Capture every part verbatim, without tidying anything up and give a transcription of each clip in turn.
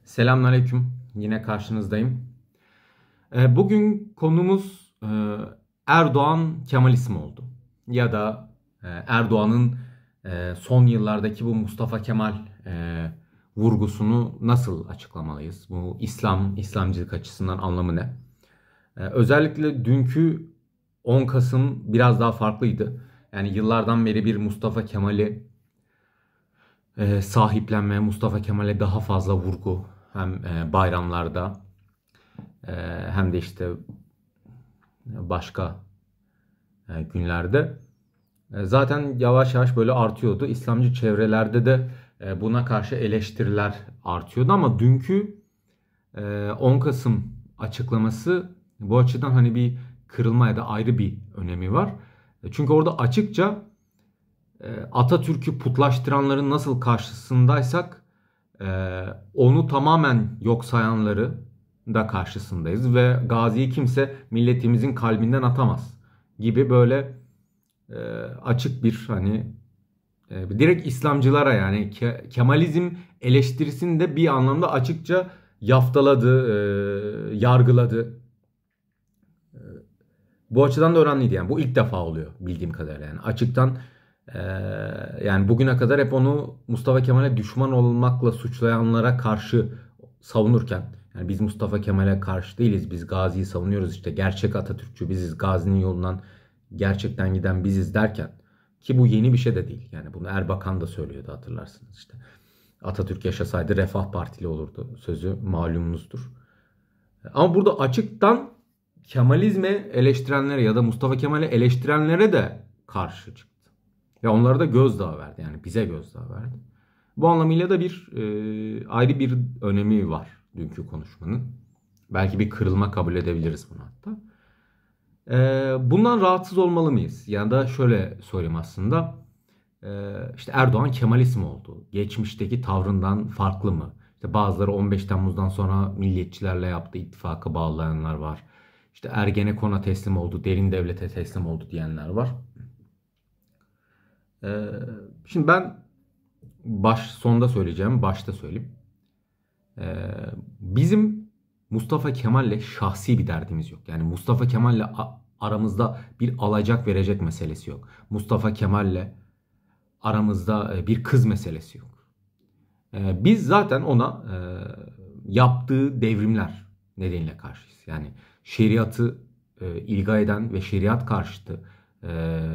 Selamünaleyküm. Yine karşınızdayım. Ee, Bugün konumuz e, Erdoğan Kemalizmi oldu. Ya da e, Erdoğan'ın e, son yıllardaki bu Mustafa Kemal e, vurgusunu nasıl açıklamalıyız? Bu İslam, İslamcılık açısından anlamı ne? E, Özellikle dünkü on Kasım biraz daha farklıydı. Yani yıllardan beri bir Mustafa Kemal'i e, sahiplenme, Mustafa Kemal'e daha fazla vurgu hem e, bayramlarda e, hem de işte başka e, günlerde e, zaten yavaş yavaş böyle artıyordu. İslamcı çevrelerde de e, buna karşı eleştiriler artıyordu ama dünkü e, on Kasım açıklaması bu açıdan hani bir kırılma ya da ayrı bir önemi var. E, Çünkü orada açıkça e, Atatürk'ü putlaştıranların nasıl karşısındaysak e, onu tamamen yok sayanları da karşısındayız ve Gazi'yi kimse milletimizin kalbinden atamaz gibi böyle e, açık bir hani e, direkt İslamcılara yani Ke- Kemalizm eleştirisini de bir anlamda açıkça yaftaladı, e, yargıladı. Bu açıdan da önemliydi yani. Bu ilk defa oluyor bildiğim kadarıyla yani. Açıktan eee, yani bugüne kadar hep onu Mustafa Kemal'e düşman olmakla suçlayanlara karşı savunurken yani biz Mustafa Kemal'e karşı değiliz. Biz Gazi'yi savunuyoruz işte. Gerçek Atatürkçü biziz. Gazi'nin yolundan gerçekten giden biziz derken ki bu yeni bir şey de değil. Yani bunu Erbakan da söylüyordu hatırlarsınız işte. Atatürk yaşasaydı Refah Partili olurdu sözü malumunuzdur. Ama burada açıktan Kemalizmi eleştirenlere ya da Mustafa Kemal'i eleştirenlere de karşı çıktı. Ve onlara da gözdağı verdi. Yani bize gözdağı verdi. Bu anlamıyla da bir e, ayrı bir önemi var dünkü konuşmanın. Belki bir kırılma kabul edebiliriz bunu hatta. E, bundan rahatsız olmalı mıyız? Ya da şöyle sorayım aslında. E, işte Erdoğan Kemalist mi oldu? Geçmişteki tavrından farklı mı? İşte bazıları on beş Temmuz'dan sonra milliyetçilerle yaptığı ittifakı bağlayanlar var. İşte Ergenekon'a teslim oldu, derin devlete teslim oldu diyenler var. Ee, Şimdi ben baş sonda söyleyeceğim, başta söyleyeyim. Ee, Bizim Mustafa Kemal'le şahsi bir derdimiz yok. Yani Mustafa Kemal'le aramızda bir alacak verecek meselesi yok. Mustafa Kemal'le aramızda e, bir kız meselesi yok. Ee, Biz zaten ona e, yaptığı devrimler nedeniyle karşıyız. Yani şeriatı e, ilga eden ve şeriat karşıtı e,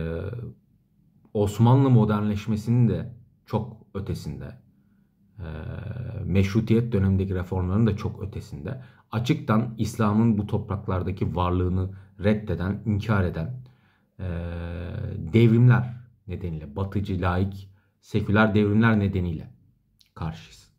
Osmanlı modernleşmesinin de çok ötesinde, e, meşrutiyet dönemindeki reformların da çok ötesinde, açıktan İslam'ın bu topraklardaki varlığını reddeden, inkar eden e, devrimler nedeniyle, batıcı, laik, seküler devrimler nedeniyle karşıyız.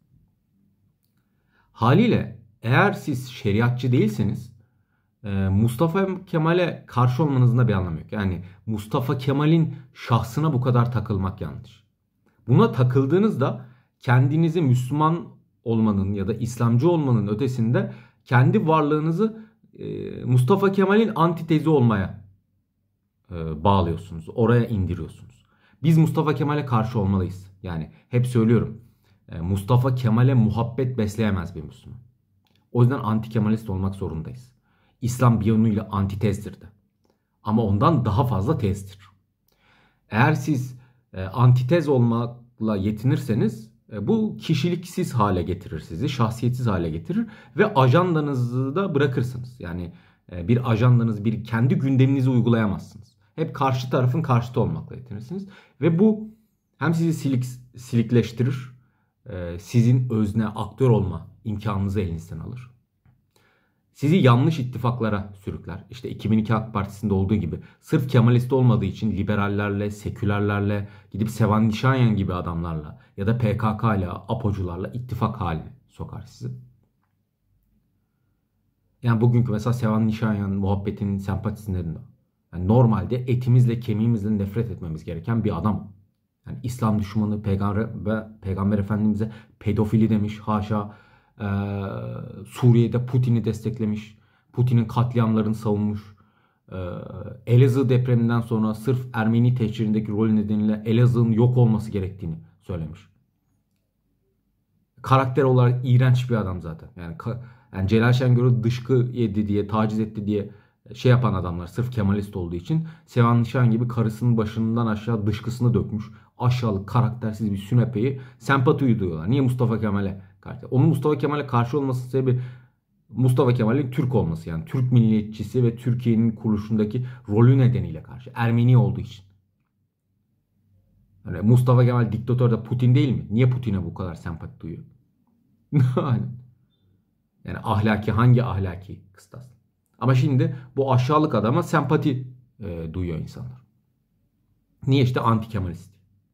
Haliyle eğer siz şeriatçı değilseniz e, Mustafa Kemal'e karşı olmanızın da bir anlamı yok. Yani Mustafa Kemal'in şahsına bu kadar takılmak yanlış. Buna takıldığınızda kendinizi Müslüman olmanın ya da İslamcı olmanın ötesinde kendi varlığınızı e, Mustafa Kemal'in antitezi olmaya e, bağlıyorsunuz. Oraya indiriyorsunuz. Biz Mustafa Kemal'e karşı olmalıyız. Yani hep söylüyorum. e, Mustafa Kemal'e muhabbet besleyemez bir Müslüman. O yüzden anti Kemalist olmak zorundayız. İslam bir yönüyle antitezdir de. Ama ondan daha fazla tezdir. Eğer siz e, antitez olmakla yetinirseniz e, bu kişiliksiz hale getirir sizi, şahsiyetsiz hale getirir ve ajandanızı da bırakırsınız. Yani e, bir ajandanız, bir kendi gündeminizi uygulayamazsınız. Hep karşı tarafın karşıtı olmakla yetinirsiniz ve bu hem sizi silik, silikleştirir, e, sizin özne, aktör olma imkanınızı elinizden alır. Sizi yanlış ittifaklara sürükler. İşte iki bin iki AK Partisi'nde olduğu gibi sırf Kemalist olmadığı için liberallerle, sekülerlerle, gidip Sevan Nişanyan gibi adamlarla ya da P K K ile, APO'cularla ittifak haline sokar sizi. Yani bugünkü mesela Sevan Nişanyan muhabbetinin sempatisinde yani normalde etimizle kemiğimizle nefret etmemiz gereken bir adam. Yani İslam düşmanı peygamber ve Peygamber Efendimiz'e pedofili demiş. Haşa e, Suriye'de Putin'i desteklemiş. Putin'in katliamlarını savunmuş. E, Elazığ depreminden sonra sırf Ermeni tehcirindeki rol nedeniyle Elazığ'ın yok olması gerektiğini söylemiş. Karakter olarak iğrenç bir adam zaten. Yani, yani Celal Şengör'ü dışkı yedi diye, taciz etti diye şey yapan adamlar sırf Kemalist olduğu için Sevan Nişan gibi karısının başından aşağı dışkısını dökmüş. Aşağılık, karaktersiz bir sünepeyi sempati duyuyorlar. Niye Mustafa Kemal'e karşı? Onun Mustafa Kemal'e karşı olmasının sebebi Mustafa Kemal'in Türk olması, yani Türk milliyetçisi ve Türkiye'nin kuruluşundaki rolü nedeniyle karşı. Ermeni olduğu için. Yani Mustafa Kemal diktatör de Putin değil mi? Niye Putin'e bu kadar sempati duyuyor? Yani ahlaki, hangi ahlaki kıstas? Ama şimdi bu aşağılık adama sempati e, duyuyor insanlar. Niye? İşte anti Kemalist.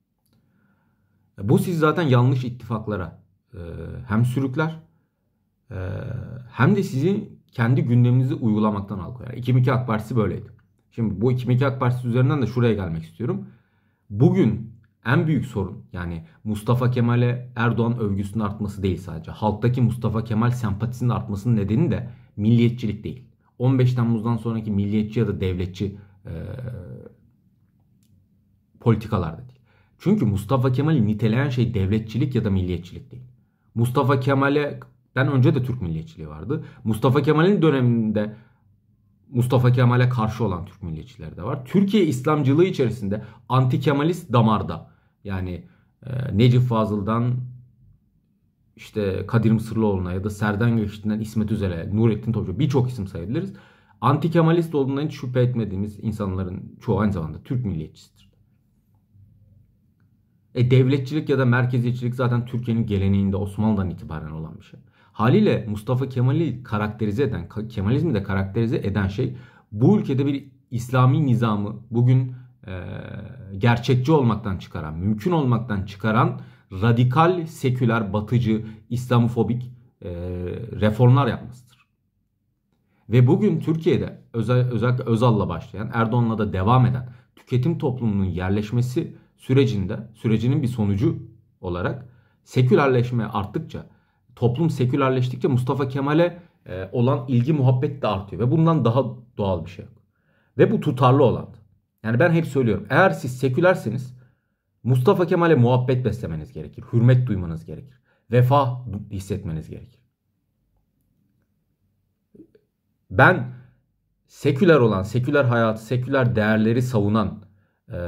Bu sizi zaten yanlış ittifaklara e, hem sürükler e, hem de sizi kendi gündeminizi uygulamaktan alıkoyar. iki bin iki AK Partisi böyleydi. Şimdi bu iki bin iki AK Partisi üzerinden de şuraya gelmek istiyorum. Bugün en büyük sorun, yani Mustafa Kemal'e Erdoğan övgüsünün artması değil sadece. Halktaki Mustafa Kemal sempatisinin artmasının nedeni de milliyetçilik değil. on beş Temmuz'dan sonraki milliyetçi ya da devletçi e, politikalarda değil. Çünkü Mustafa Kemal'i niteleyen şey devletçilik ya da milliyetçilik değil. Mustafa Kemal'den önce de Türk milliyetçiliği vardı. Mustafa Kemal'in döneminde Mustafa Kemal'e karşı olan Türk milliyetçileri de var. Türkiye İslamcılığı içerisinde anti Kemalist damarda, yani e, Necip Fazıl'dan işte Kadir Mısırlıoğlu'na ya da Serdan Göçten'den İsmet Özel'e, Nurettin Topçu, birçok isim sayabiliriz. Anti Kemalist olduğundan hiç şüphe etmediğimiz insanların çoğu aynı zamanda Türk milliyetçisidir. E devletçilik ya da merkeziyetçilik zaten Türkiye'nin geleneğinde Osmanlı'dan itibaren olan bir şey. Haliyle Mustafa Kemal'i karakterize eden, Kemalizmi de karakterize eden şey bu ülkede bir İslami nizamı bugün e, gerçekçi olmaktan çıkaran, mümkün olmaktan çıkaran radikal, seküler, batıcı, İslamofobik e, reformlar yapmasıdır. Ve bugün Türkiye'de özel, özellikle Özal'la başlayan, Erdoğan'la da devam eden tüketim toplumunun yerleşmesi sürecinde, sürecinin bir sonucu olarak sekülerleşme arttıkça, toplum sekülerleştikçe Mustafa Kemal'e e, olan ilgi, muhabbet de artıyor. Ve bundan daha doğal bir şey yok. Ve bu tutarlı olan. Yani ben hep söylüyorum. Eğer siz sekülerseniz Mustafa Kemal'e muhabbet beslemeniz gerekir. Hürmet duymanız gerekir. Vefa hissetmeniz gerekir. Ben seküler olan, seküler hayatı, seküler değerleri savunan e,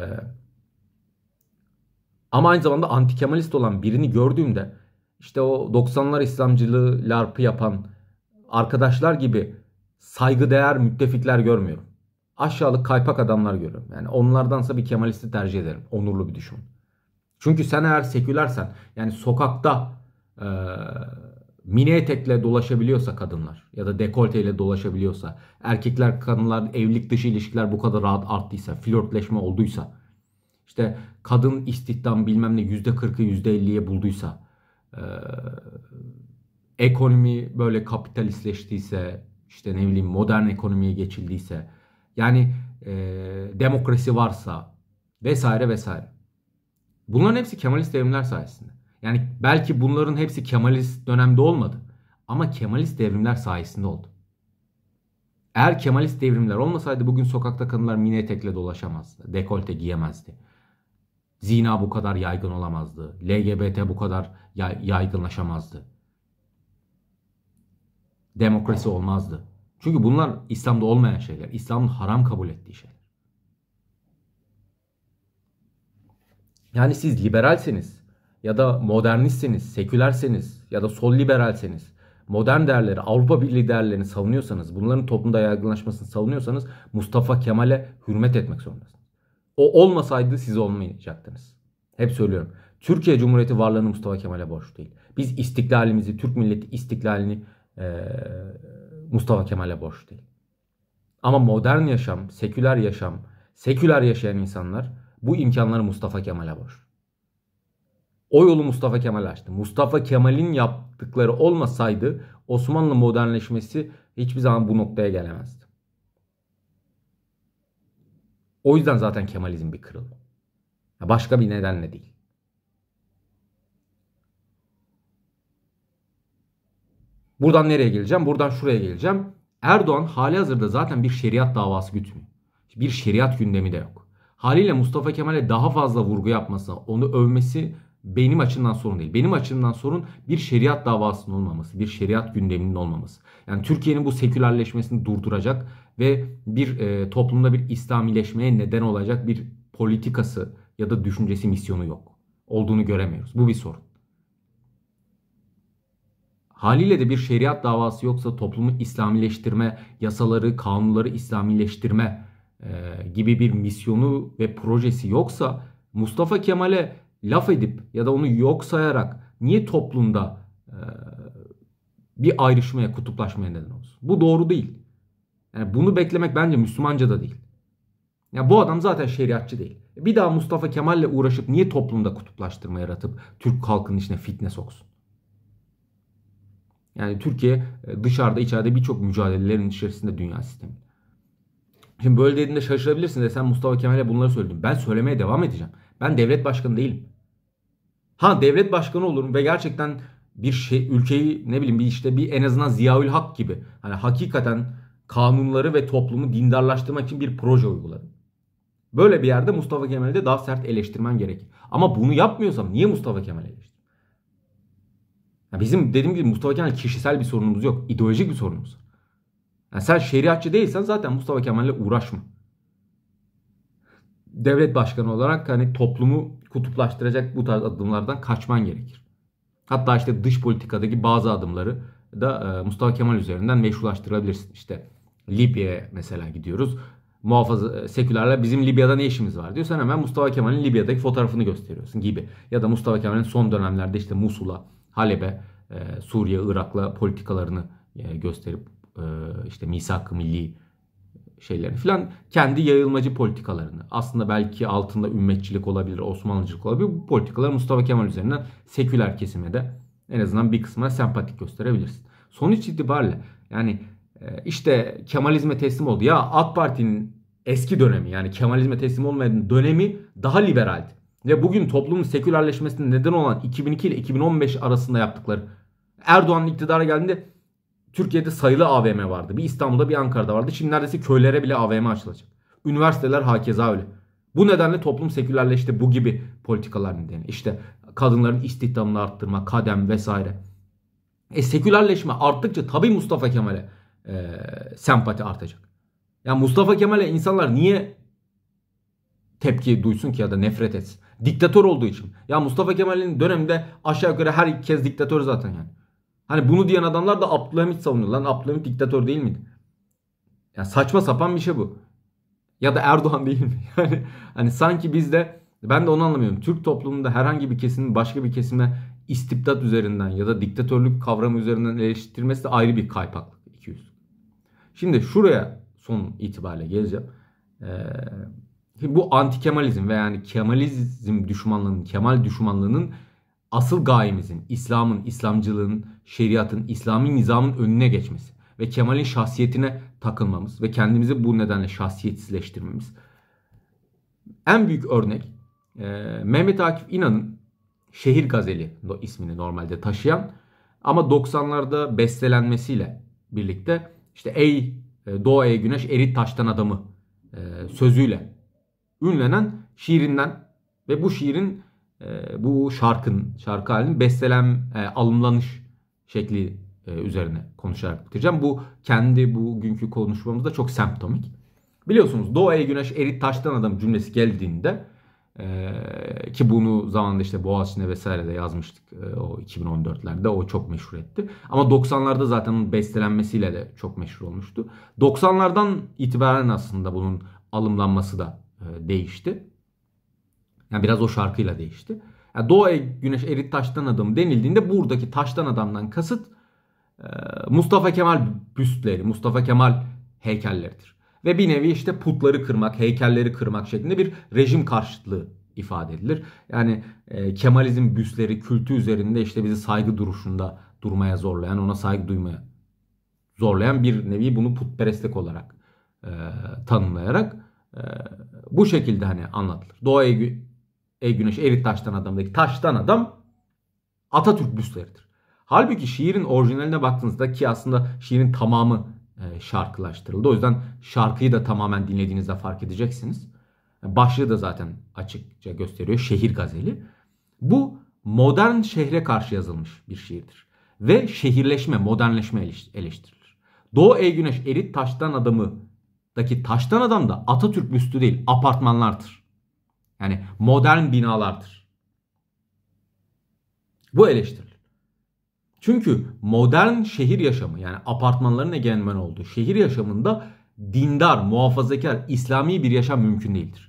ama aynı zamanda anti Kemalist olan birini gördüğümde işte o doksanlar İslamcılığı larpı yapan arkadaşlar gibi saygıdeğer müttefikler görmüyorum. Aşağılık kaypak adamlar görüyorum. Yani onlardansa bir Kemalist'i tercih ederim. Onurlu bir düşman. Çünkü sen eğer sekülersen, yani sokakta e, mini etekle dolaşabiliyorsa kadınlar ya da dekolteyle dolaşabiliyorsa, erkekler kadınlar evlilik dışı ilişkiler bu kadar rahat arttıysa, flörtleşme olduysa, işte kadın istihdam bilmem ne yüzde kırkı yüzde elliye bulduysa, e, ekonomi böyle kapitalistleştiyse, işte ne bileyim modern ekonomiye geçildiyse, yani e, demokrasi varsa vesaire vesaire. Bunların hepsi Kemalist devrimler sayesinde. Yani belki bunların hepsi Kemalist dönemde olmadı ama Kemalist devrimler sayesinde oldu. Eğer Kemalist devrimler olmasaydı bugün sokakta kadınlar mini etekle dolaşamazdı, dekolte giyemezdi. Zina bu kadar yaygın olamazdı. L G B T bu kadar yaygınlaşamazdı. Demokrasi olmazdı. Çünkü bunlar İslam'da olmayan şeyler. İslam'ın haram kabul ettiği şeyler. Yani siz liberalseniz ya da modernistseniz, sekülerseniz ya da sol liberalseniz, modern değerleri, Avrupa Birliği değerlerini savunuyorsanız, bunların toplumda yaygınlaşmasını savunuyorsanız Mustafa Kemal'e hürmet etmek zorundasınız. O olmasaydı siz olmayacaktınız. Hep söylüyorum. Türkiye Cumhuriyeti varlığını Mustafa Kemal'e borçlu değil. Biz istiklalimizi, Türk milleti istiklalini ee, Mustafa Kemal'e borçlu değil. Ama modern yaşam, seküler yaşam, seküler yaşayan insanlar bu imkanları Mustafa Kemal'e borçlu. O yolu Mustafa Kemal açtı. Mustafa Kemal'in yaptıkları olmasaydı Osmanlı modernleşmesi hiçbir zaman bu noktaya gelemezdi. O yüzden zaten Kemalizm bir kırılma. Başka bir nedenle değil. Buradan nereye geleceğim? Buradan şuraya geleceğim. Erdoğan halihazırda zaten bir şeriat davası gütmüyor. Bir şeriat gündemi de yok. Haliyle Mustafa Kemal'e daha fazla vurgu yapması, onu övmesi benim açımdan sorun değil. Benim açımdan sorun bir şeriat davasının olmaması, bir şeriat gündeminin olmaması. Yani Türkiye'nin bu sekülerleşmesini durduracak ve bir e, toplumda bir İslamileşmeye neden olacak bir politikası ya da düşüncesi, misyonu yok. Olduğunu göremiyoruz. Bu bir sorun. Haliyle de bir şeriat davası yoksa, toplumu İslamileştirme, yasaları, kanunları İslamileştirme e, gibi bir misyonu ve projesi yoksa, Mustafa Kemal'e laf edip ya da onu yok sayarak niye toplumda e, bir ayrışmaya, kutuplaşmaya neden olsun? Bu doğru değil. Yani bunu beklemek bence Müslümanca da değil. Ya bu adam zaten şeriatçı değil. Bir daha Mustafa Kemal'le uğraşıp niye toplumda kutuplaştırma yaratıp Türk halkının içine fitne soksun? Yani Türkiye dışarıda içeride birçok mücadelelerin içerisinde dünya sistemi. Şimdi böyle dediğinde şaşırabilirsin de sen Mustafa Kemal'e bunları söyledin. Ben söylemeye devam edeceğim. Ben devlet başkanı değilim. Ha, devlet başkanı olurum ve gerçekten bir şey, ülkeyi ne bileyim bir işte bir en azından Ziaül Hak gibi hani hakikaten kanunları ve toplumu dindarlaştırmak için bir proje uygularım. Böyle bir yerde Mustafa Kemal'i de daha sert eleştirmen gerekir. Ama bunu yapmıyorsam niye Mustafa Kemal'i eleştireyim? Ya bizim dediğim gibi Mustafa Kemal kişisel bir sorunumuz yok. İdeolojik bir sorunumuz var. Yani sen şeriatçı değilsen zaten Mustafa Kemal'le uğraşma. Devlet başkanı olarak hani toplumu kutuplaştıracak bu tarz adımlardan kaçman gerekir. Hatta işte dış politikadaki bazı adımları da Mustafa Kemal üzerinden meşrulaştırabilirsin. İşte Libya'ya mesela gidiyoruz. Muhafaza sekülerler bizim Libya'da ne işimiz var diyor. Sen hemen Mustafa Kemal'in Libya'daki fotoğrafını gösteriyorsun gibi. Ya da Mustafa Kemal'in son dönemlerde işte Musul'a, Halep'e, Suriye, Irak'la politikalarını gösterip işte misak-ı milli şeylerini filan, kendi yayılmacı politikalarını, aslında belki altında ümmetçilik olabilir, Osmanlıcılık olabilir, bu politikaları Mustafa Kemal üzerinden seküler kesime de en azından bir kısmına sempatik gösterebilirsin. Sonuç itibariyle yani işte Kemalizme teslim oldu. Ya AK Parti'nin eski dönemi, yani Kemalizme teslim olmayan dönemi daha liberaldi. Ve bugün toplumun sekülerleşmesine neden olan iki bin iki ile iki bin on beş arasında yaptıkları, Erdoğan'ın iktidara geldiğinde Türkiye'de sayılı A V M vardı. Bir İstanbul'da, bir Ankara'da vardı. Şimdi neredeyse köylere bile A V M açılacak. Üniversiteler hakeza öyle. Bu nedenle toplum sekülerleşti, bu gibi politikalar nedeni. İşte kadınların istihdamını arttırma, kadem vesaire. E sekülerleşme arttıkça tabii Mustafa Kemal'e e, sempati artacak. Yani Mustafa Kemal'e insanlar niye tepki duysun ki ya da nefret etsin? Diktatör olduğu için. Ya Mustafa Kemal'in döneminde aşağı yukarı herkes diktatör zaten yani. Hani bunu diyen adamlar da Abdülhamit savunuyor. Lan Abdülhamit diktatör değil miydi? Ya saçma sapan bir şey bu. Ya da Erdoğan değil mi? Yani hani sanki bizde, ben de onu anlamıyorum. Türk toplumunda herhangi bir kesimin başka bir kesime istibdat üzerinden ya da diktatörlük kavramı üzerinden eleştirmesi de ayrı bir kaypaklık. iki yüz. Şimdi şuraya son itibariyle geleceğim. Ee, bu anti Kemalizm ve yani Kemalizm düşmanlığının, Kemal düşmanlığının asıl gayemizin İslam'ın, İslamcılığın, şeriatın, İslami nizamın önüne geçmesi ve Kemal'in şahsiyetine takılmamız ve kendimizi bu nedenle şahsiyetsizleştirmemiz. En büyük örnek e, Mehmet Akif İnan'ın Şehir Gazeli ismini normalde taşıyan ama doksanlarda bestelenmesiyle birlikte işte ey Doğu ey güneş erit taştan adamı e, sözüyle ünlenen şiirinden ve bu şiirin bu şarkın, şarkı halinin bestelem, e, alımlanış şekli e, üzerine konuşarak bitireceğim. Bu kendi bugünkü konuşmamızda çok semptomik. Biliyorsunuz Doğu ey güneş erit taştan adam cümlesi geldiğinde e, ki bunu zamanında işte Boğaziçi'ne vesaire de yazmıştık e, o iki bin on dörtlerde, o çok meşhur etti. Ama doksanlarda zaten onun bestelenmesiyle de çok meşhur olmuştu. doksanlardan itibaren aslında bunun alımlanması da e, değişti. Yani biraz o şarkıyla değişti. Yani Doğu ey güneş erit taştan adam denildiğinde buradaki taştan adamdan kasıt Mustafa Kemal büstleri, Mustafa Kemal heykelleridir. Ve bir nevi işte putları kırmak, heykelleri kırmak şeklinde bir rejim karşıtlığı ifade edilir. Yani e, Kemalizm büstleri kültü üzerinde işte bizi saygı duruşunda durmaya zorlayan, ona saygı duymaya zorlayan bir nevi bunu putperestlik olarak e, tanımlayarak e, bu şekilde hani anlatılır. Doğu ey, ey güneş erit taştan adamdaki taştan adam Atatürk büstleridir. Halbuki şiirin orijinaline baktığınızda, ki aslında şiirin tamamı e, şarkılaştırıldı. O yüzden şarkıyı da tamamen dinlediğinizde fark edeceksiniz. Başlığı da zaten açıkça gösteriyor. Şehir Gazeli. Bu modern şehre karşı yazılmış bir şiirdir. Ve şehirleşme, modernleşme eleştirilir. Doğu Ey Güneş Erit Taştan Adamı'daki taştan adam da Atatürk büstü değil, apartmanlardır. Yani modern binalardır. Bu eleştirilir. Çünkü modern şehir yaşamı, yani apartmanların egemen olduğu şehir yaşamında dindar, muhafazakar, İslami bir yaşam mümkün değildir.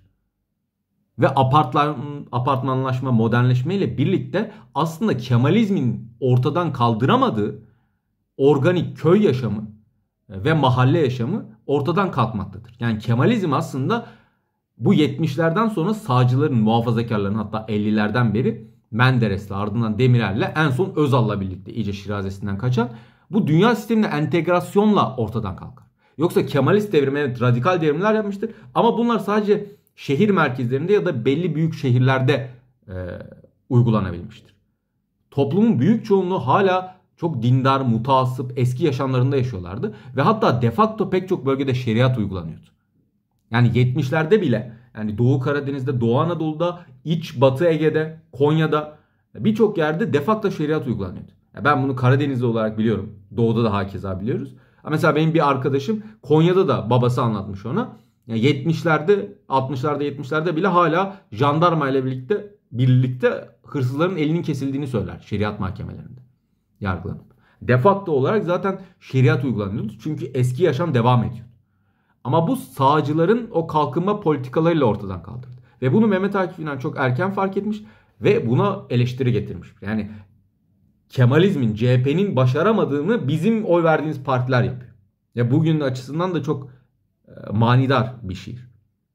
Ve apartman, apartmanlaşma, modernleşme ile birlikte aslında Kemalizmin ortadan kaldıramadığı organik köy yaşamı ve mahalle yaşamı ortadan kalkmaktadır. Yani Kemalizm aslında bu yetmişlerden sonra sağcıların, muhafazakarların, hatta ellilerden beri Menderes'le, ardından Demirel'le, en son Özal'la birlikte iyice şirazesinden kaçan bu dünya sistemine entegrasyonla ortadan kalkar. Yoksa Kemalist devrim, evet, radikal devrimler yapmıştır ama bunlar sadece şehir merkezlerinde ya da belli büyük şehirlerde e, uygulanabilmiştir. Toplumun büyük çoğunluğu hala çok dindar, mutasip, eski yaşamlarında yaşıyorlardı ve hatta de facto pek çok bölgede şeriat uygulanıyordu. Yani yetmişlerde bile, yani Doğu Karadeniz'de, Doğu Anadolu'da, İç Batı Ege'de, Konya'da birçok yerde de facto şeriat uygulanıyordu. Ben bunu Karadenizli olarak biliyorum. Doğu'da da hakeza biliyoruz. Mesela benim bir arkadaşım Konya'da da babası anlatmış ona. yetmişlerde, altmışlarda, yetmişlerde bile hala jandarma ile birlikte birlikte hırsızların elinin kesildiğini söyler şeriat mahkemelerinde yargılanıp. De facto olarak zaten şeriat uygulanıyordu. Çünkü eski yaşam devam ediyor. Ama bu sağcıların o kalkınma politikalarıyla ortadan kaldırdı. Ve bunu Mehmet Akif İnan çok erken fark etmiş ve buna eleştiri getirmiş. Yani Kemalizmin, C H P'nin başaramadığını bizim oy verdiğimiz partiler yapıyor. Ya bugünün açısından da çok e, manidar bir şiir.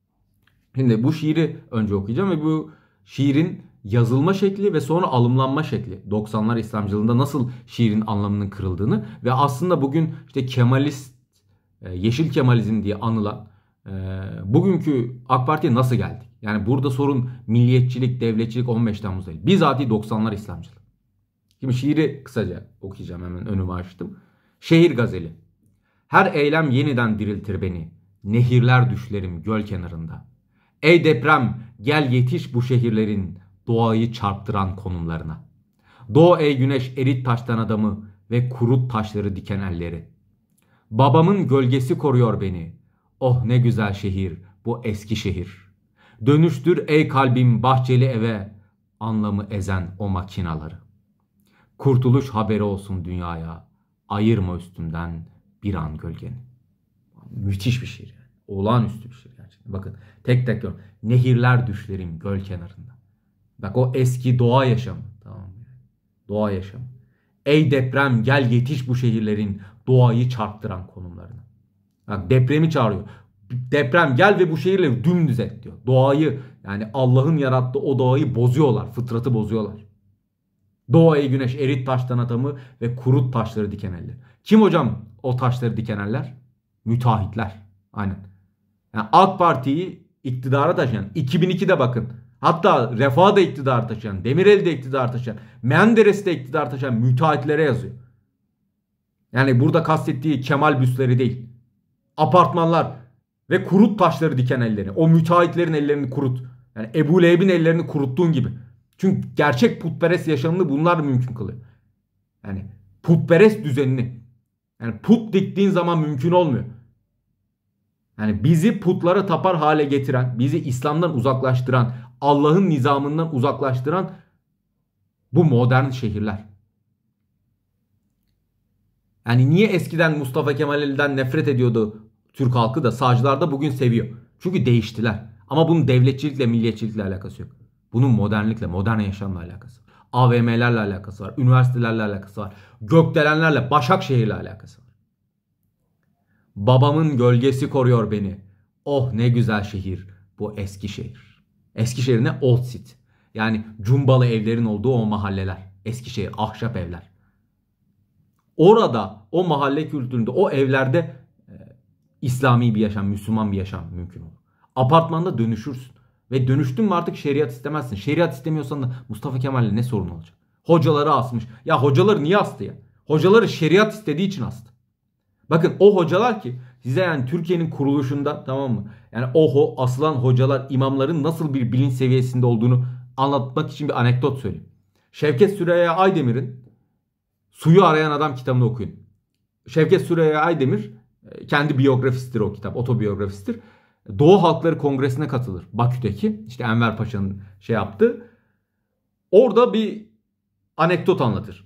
Şimdi bu şiiri önce okuyacağım ve bu şiirin yazılma şekli ve sonra alımlanma şekli, doksanlar İslamcılığında nasıl şiirin anlamının kırıldığını ve aslında bugün işte Kemalist, Yeşil Kemalizm diye anılan bugünkü AK Parti'ye nasıl geldik? Yani burada sorun milliyetçilik, devletçilik, on beş Temmuz değil. Bizatihi doksanlar İslamcılık. Şimdi şiiri kısaca okuyacağım, hemen önümü açtım. Şehir gazeli. Her eylem yeniden diriltir beni. Nehirler düşlerim göl kenarında. Ey deprem, gel yetiş bu şehirlerin doğayı çarptıran konumlarına. Doğu ey güneş, erit taştan adamı ve kurut taşları diken elleri. Babamın gölgesi koruyor beni. Oh ne güzel şehir bu eski şehir. Dönüştür ey kalbim bahçeli eve, anlamı ezen o makinaları. Kurtuluş haberi olsun dünyaya, ayırma üstümden bir an gölgeni. Müthiş bir şiir yani. Olağanüstü bir şiir gerçekten. Bakın tek tek gör. Nehirler düşlerim göl kenarında. Bak o eski doğa yaşamı. Tamam mı? Doğa yaşamı. Ey deprem gel yetiş bu şehirlerin doğayı çarptıran konumlarına. Bak depremi çağırıyor. Deprem gel ve bu şehirleri dümdüz et diyor. Doğayı, yani Allah'ın yarattığı o doğayı bozuyorlar. Fıtratı bozuyorlar. Doğu ey güneş, erit taştan adamı ve kurut taşları diken eller. Kim hocam o taşları diken eller? Müteahhitler. Aynen. Yani AK Parti'yi iktidara taşıyan, iki bin ikide bakın. Hatta Refah'ı da iktidar taşıyan, Demirel'i de iktidar taşıyan, Menderes'i de iktidar taşıyan müteahhitlere yazıyor. Yani burada kastettiği Kemal büstleri değil. Apartmanlar ve kurut taşları diken elleri. O müteahhitlerin ellerini kurut. Yani Ebu Leheb'in ellerini kuruttuğun gibi. Çünkü gerçek putperest yaşamını bunlar mümkün kılıyor. Yani putperest düzenini. Yani put diktiğin zaman mümkün olmuyor. Yani bizi putlara tapar hale getiren, bizi İslam'dan uzaklaştıran, Allah'ın nizamından uzaklaştıran bu modern şehirler. Yani niye eskiden Mustafa Kemal'den nefret ediyordu Türk halkı da sağcılar da bugün seviyor? Çünkü değiştiler. Ama bunun devletçilikle, milliyetçilikle alakası yok. Bunun modernlikle, modern yaşamla alakası var. A V M'lerle alakası var. Üniversitelerle alakası var. Gökdelenlerle, Başakşehir'le alakası var. Babamın gölgesi koruyor beni. Oh ne güzel şehir bu Eskişehir. Eskişehir ne? Old City. Yani cumbalı evlerin olduğu o mahalleler. Eskişehir, ahşap evler. Orada, o mahalle kültüründe, o evlerde e, İslami bir yaşam, Müslüman bir yaşam mümkün olur. Apartmanda dönüşürsün. Ve dönüştün mü artık şeriat istemezsin. Şeriat istemiyorsan da Mustafa Kemal'le ne sorun olacak? Hocaları asmış. Ya hocaları niye astı ya? Hocaları şeriat istediği için astı. Bakın o hocalar ki size, yani Türkiye'nin kuruluşunda, tamam mı? Yani o asılan hocalar, imamların nasıl bir bilinç seviyesinde olduğunu anlatmak için bir anekdot söyleyeyim. Şevket Süreyya Aydemir'in Suyu Arayan Adam kitabını okuyun. Şevket Süreyya Aydemir kendi biyografisidir o kitap, otobiyografisidir. Doğu Halkları Kongresi'ne katılır Bakü'deki. İşte Enver Paşa'nın şey yaptığı. Orada bir anekdot anlatır.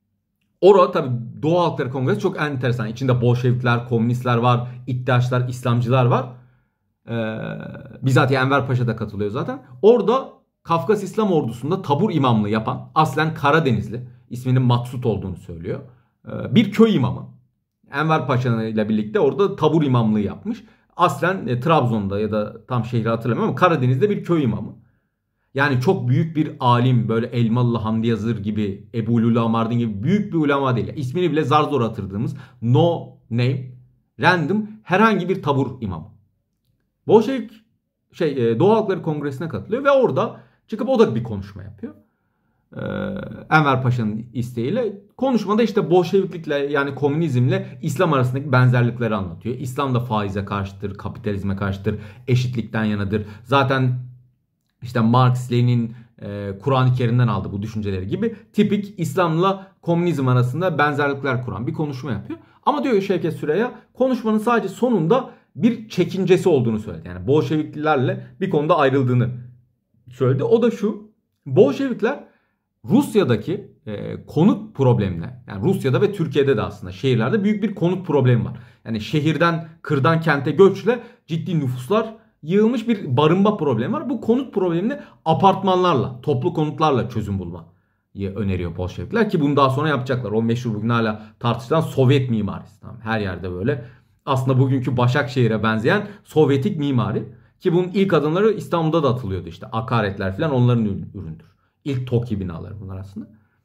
Orada tabii Doğu Halkları Kongresi çok enteresan. İçinde Bolşevikler, komünistler var, İttihatçılar, İslamcılar var. Ee, bizzat Enver Paşa da katılıyor zaten. Orada Kafkas İslam Ordusu'nda tabur imamlığı yapan, aslen Karadenizli, isminin Maksut olduğunu söylüyor, Ee, bir köy imamı. Enver Paşa ile birlikte orada tabur imamlığı yapmış. Aslen e, Trabzon'da ya da tam şehri hatırlamıyorum ama Karadeniz'de bir köy imamı. Yani çok büyük bir alim, böyle Elmalı Hamdi Yazır gibi, Ebu Lula Mardin gibi büyük bir ulema değil. İsmini bile zar zor hatırladığımız no name, random herhangi bir tabur imamı. Bolşevik şey Doğu Halkları Kongresi'ne katılıyor ve orada çıkıp o da bir konuşma yapıyor. Ee, Enver Paşa'nın isteğiyle. Konuşmada işte Bolşeviklikle, yani komünizmle İslam arasındaki benzerlikleri anlatıyor. İslam da faize karşıtır, kapitalizme karşıtır, eşitlikten yanadır. Zaten işte Marx, Lenin, e, Kur'an-ı Kerim'den aldı bu düşünceleri gibi tipik İslam'la komünizm arasında benzerlikler kuran bir konuşma yapıyor. Ama diyor Şevket Süreyya, konuşmanın sadece sonunda bir çekincesi olduğunu söyledi. Yani Bolşeviklilerle bir konuda ayrıldığını söyledi. O da şu: Bolşevikler Rusya'daki e, konut problemine, yani Rusya'da ve Türkiye'de de aslında şehirlerde büyük bir konut problemi var. Yani şehirden, kırdan kente göçle ciddi nüfuslar yığılmış bir barınma problemi var. Bu konut problemini apartmanlarla, toplu konutlarla çözüm bulmayı öneriyor Bolşevikler ki bunu daha sonra yapacaklar. O meşhur bugün hala tartışılan Sovyet mimarisi. Tamam, her yerde böyle. Aslında bugünkü Başakşehir'e benzeyen Sovyetik mimari ki bunun ilk adımları İstanbul'da da atılıyordu işte. Akaretler falan onların üründür. İlk TOKİ binaları bunlar aslında.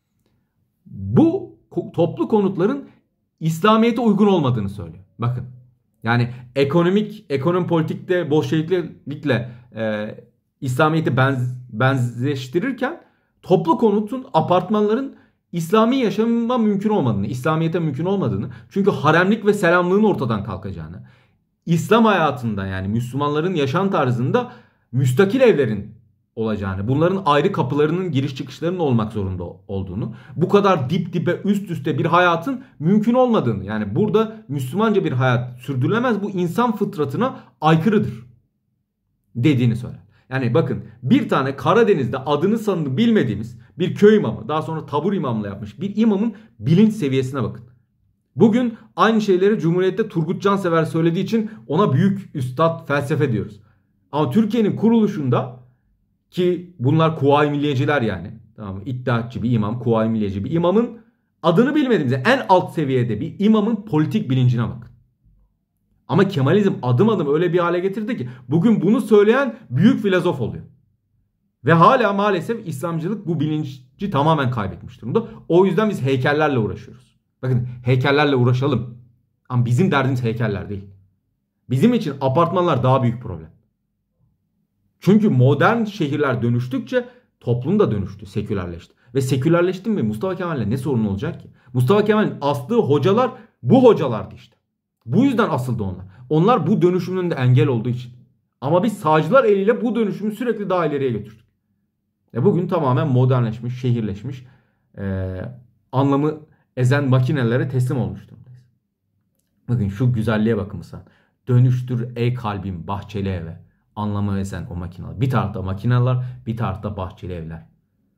Bu toplu konutların İslamiyet'e uygun olmadığını söylüyor. Bakın. Yani ekonomik, ekonomi politikte Bolşeviklikle e, İslamiyet'i benz, benzeştirirken toplu konutun, apartmanların İslami yaşama mümkün olmadığını, İslamiyet'e mümkün olmadığını, çünkü haremlik ve selamlığın ortadan kalkacağını, İslam hayatında, yani Müslümanların yaşam tarzında müstakil evlerin olacağını, bunların ayrı kapılarının, giriş çıkışlarının olmak zorunda olduğunu, bu kadar dip dibe üst üste bir hayatın mümkün olmadığını, yani burada Müslümanca bir hayat sürdürülemez, bu insan fıtratına aykırıdır dediğini söyler. Yani bakın, bir tane Karadeniz'de adını sanını bilmediğimiz bir köy imamı, daha sonra tabur imamla yapmış bir imamın bilinç seviyesine bakın. Bugün aynı şeyleri Cumhuriyet'te Turgut Cansever söylediği için ona büyük üstad felsefe diyoruz. Ama Türkiye'nin kuruluşunda, ki bunlar Kuvayi Milliyeciler yani, tamam mı? İttihatçı bir imam, Kuvayi Milliyeci bir imamın adını bilmediğimiz en alt seviyede bir imamın politik bilincine bakın. Ama Kemalizm adım adım öyle bir hale getirdi ki bugün bunu söyleyen büyük filozof oluyor. Ve hala maalesef İslamcılık bu bilinci tamamen kaybetmiş durumda. O yüzden biz heykellerle uğraşıyoruz. Bakın, heykellerle uğraşalım. Ama bizim derdimiz heykeller değil. Bizim için apartmanlar daha büyük problem. Çünkü modern şehirler dönüştükçe toplum da dönüştü, sekülerleşti. Ve sekülerleşti mi Mustafa Kemal'le ne sorun olacak ki? Mustafa Kemal'in astığı hocalar bu hocalardı işte. Bu yüzden asıldı onlar. Onlar bu dönüşümün de engel olduğu için. Ama biz sağcılar eliyle bu dönüşümü sürekli daha ileriye götürdük. E bugün tamamen modernleşmiş, şehirleşmiş, e, anlamı ezen makinelere teslim olmuş durumdayız. Bakın şu güzelliğe bakın mesela. Dönüştür ey kalbim bahçeli eve. Anlamı esen o makineler. Bir tarafta makineler, bir tarafta bahçeli evler.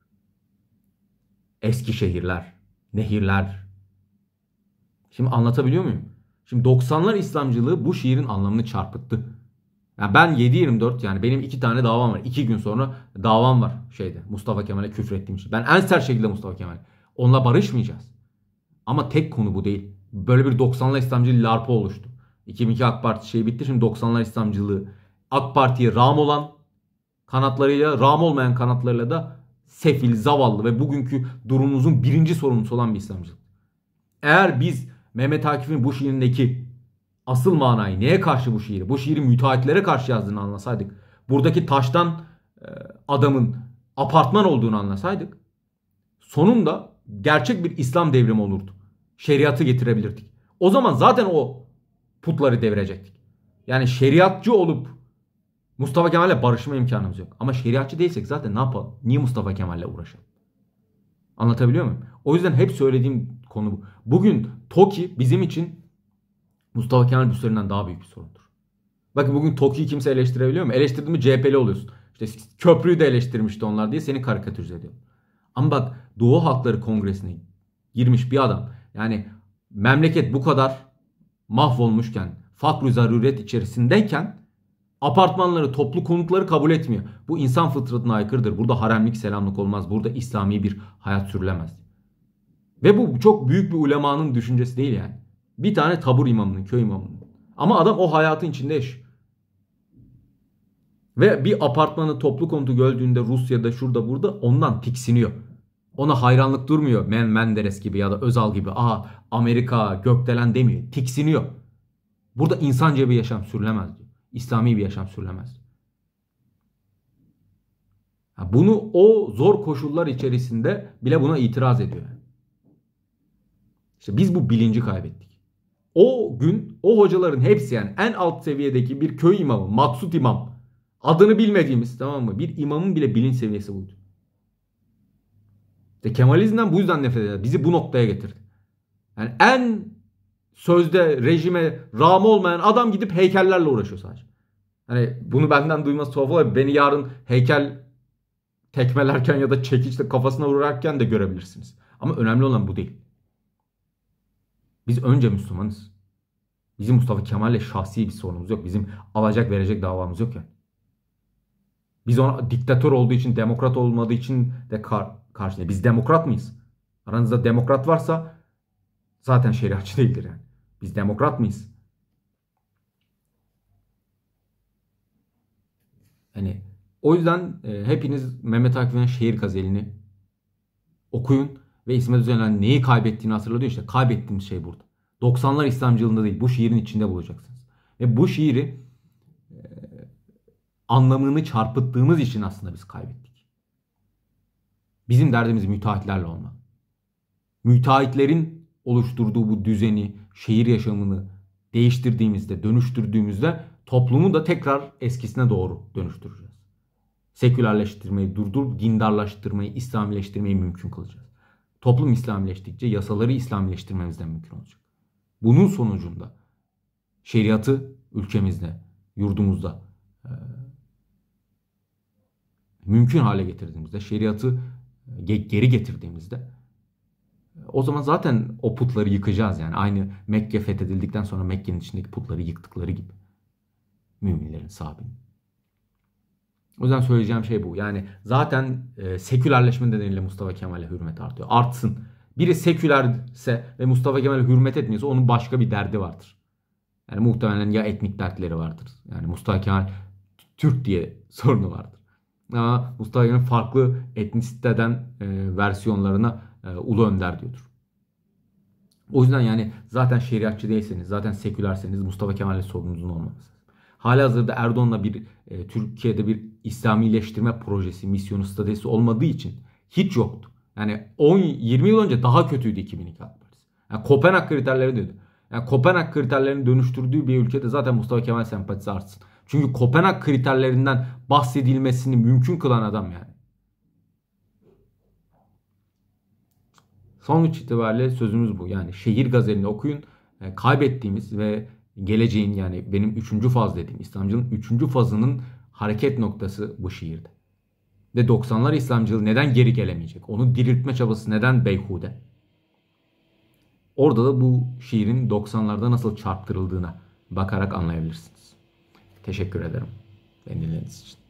Eski şehirler, nehirler. Şimdi anlatabiliyor muyum? Şimdi doksanlar İslamcılığı bu şiirin anlamını çarpıttı. Yani ben yedi yirmi dört, yani benim iki tane davam var. İki gün sonra davam var şeyde. Mustafa Kemal'e küfür ettiğim için. Ben en sert şekilde Mustafa Kemal. Onunla barışmayacağız. Ama tek konu bu değil. Böyle bir doksanlar İslamcılığı larpa oluştu. iki bin iki AK Parti şeyi bitti. Şimdi doksanlar İslamcılığı AK Parti'ye rağm olan kanatlarıyla, rağm olmayan kanatlarıyla da sefil, zavallı ve bugünkü durumumuzun birinci sorumlusu olan bir İslamcılık. Eğer biz Mehmet Akif'in bu şiirindeki asıl manayı, neye karşı bu şiiri, bu şiiri müteahhitlere karşı yazdığını anlasaydık, buradaki taştan adamın apartman olduğunu anlasaydık, sonunda gerçek bir İslam devrimi olurdu. Şeriatı getirebilirdik. O zaman zaten o putları devirecektik. Yani şeriatçı olup Mustafa Kemal'le barışma imkanımız yok. Ama şeriatçı değilsek zaten ne yapalım? Niye Mustafa Kemal'le uğraşalım? Anlatabiliyor muyum? O yüzden hep söylediğim konu bu. Bugün TOKİ bizim için Mustafa Kemal Büseri'nden daha büyük bir sorundur. Bakın bugün TOKİ'yi kimse eleştirebiliyor mu? Eleştirdin mi C H P'li oluyorsun. İşte köprüyü de eleştirmişti onlar diye seni karikatürize ediyor. Ama bak Doğu Halkları Kongresi'ne girmiş bir adam. Yani memleket bu kadar mahvolmuşken, fakr-ı zaruret içerisindeyken apartmanları, toplu konutları kabul etmiyor. Bu insan fıtratına aykırıdır. Burada haremlik, selamlık olmaz. Burada İslami bir hayat sürülemez. Ve bu çok büyük bir ulemanın düşüncesi değil yani. Bir tane tabur imamının, köy imamının. Ama adam o hayatın içinde yaşıyor. Ve bir apartmanı, toplu konutu gördüğünde Rusya'da, şurada, burada ondan tiksiniyor. Ona hayranlık durmuyor. Men Menderes gibi ya da Özal gibi. Aha Amerika, gökdelen demiyor. Tiksiniyor. Burada insanca bir yaşam sürülemez diyor. İslami bir yaşam sürülemez. Bunu o zor koşullar içerisinde bile buna itiraz ediyor. İşte biz bu bilinci kaybettik. O gün o hocaların hepsi yani en alt seviyedeki bir köy imamı, maksut imam, adını bilmediğimiz, tamam mı? Bir imamın bile bilinç seviyesi buydu. İşte Kemalizmden bu yüzden nefret eder. Bizi bu noktaya getirdi. Yani en sözde rejime rağm olmayan adam gidip heykellerle uğraşıyor sadece. Hani bunu benden duyması tuhaf olabilir. Beni yarın heykel tekmelerken ya da çekiçle kafasına vurarken de görebilirsiniz. Ama önemli olan bu değil. Biz önce Müslümanız. Bizim Mustafa Kemal'le şahsi bir sorunumuz yok. Bizim alacak verecek davamız yok yani. Biz ona diktatör olduğu için, demokrat olmadığı için de kar karşıyız. Biz demokrat mıyız? Aranızda demokrat varsa zaten şeriatçı değildir yani. Biz demokrat mıyız? Hani o yüzden e, hepiniz Mehmet Akif'in Şehir Gazeli'ni okuyun ve İsmet Özel'in neyi kaybettiğini hatırlıyor. İşte kaybettiğimiz şey burada. doksanlar İslamcılığında değil, bu şiirin içinde bulacaksınız. Ve bu şiiri e, anlamını çarpıttığımız için aslında biz kaybettik. Bizim derdimiz müteahhitlerle olmak. Müteahhitlerin oluşturduğu bu düzeni, şehir yaşamını değiştirdiğimizde, dönüştürdüğümüzde toplumu da tekrar eskisine doğru dönüştüreceğiz. Sekülerleştirmeyi durdurup dindarlaştırmayı, İslamileştirmeyi mümkün kılacağız. Toplum İslamileştikçe yasaları İslamileştirmemiz de mümkün olacak. Bunun sonucunda şeriatı ülkemizde, yurdumuzda e, mümkün hale getirdiğimizde, şeriatı geri getirdiğimizde o zaman zaten o putları yıkacağız yani. Aynı Mekke fethedildikten sonra Mekke'nin içindeki putları yıktıkları gibi. Müminlerin sahabinin. O yüzden söyleyeceğim şey bu. Yani zaten e, sekülerleşme nedeniyle Mustafa Kemal'e hürmet artıyor. Artsın. Biri sekülerse ve Mustafa Kemal'e hürmet etmiyorsa onun başka bir derdi vardır. Yani muhtemelen ya etnik dertleri vardır. Yani Mustafa Kemal Türk diye sorunu vardır. Ama Mustafa Kemal farklı etnisiteden e, versiyonlarına e, Ulu Önder diyordur. O yüzden yani zaten şeriatçı değilseniz, zaten sekülerseniz Mustafa Kemal'le sorununuzun olmaması. Halihazırda Erdoğan'la bir e, Türkiye'de bir İslamileştirme projesi, misyonu, stratejisi olmadığı için hiç yoktu. Yani on yirmi yıl önce daha kötüydü iki bin iki Halk Partisi. Yani Kopenhag kriterleri diyordu. Yani Kopenhag kriterlerini dönüştürdüğü bir ülkede zaten Mustafa Kemal sempatisi artsın. Çünkü Kopenhag kriterlerinden bahsedilmesini mümkün kılan adam yani. Sonuç itibariyle sözümüz bu. Yani Şehir Gazeli'ni okuyun. E, kaybettiğimiz ve geleceğin yani benim üçüncü faz dediğim İslamcılığın üçüncü fazının hareket noktası bu şiirde. Ve doksanlar İslamcılığı neden geri gelemeyecek? Onu diriltme çabası neden beyhude? Orada da bu şiirin doksanlarda nasıl çarptırıldığına bakarak anlayabilirsiniz. Teşekkür ederim beni dinlediğiniz için.